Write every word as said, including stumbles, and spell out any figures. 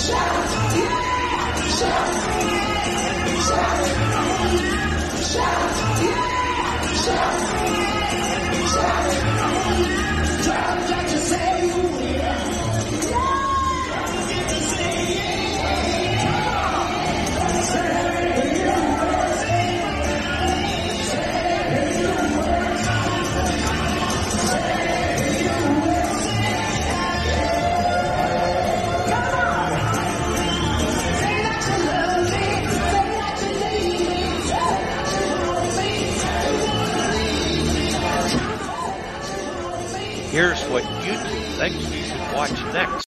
Here's what YouTube thinks you should watch next.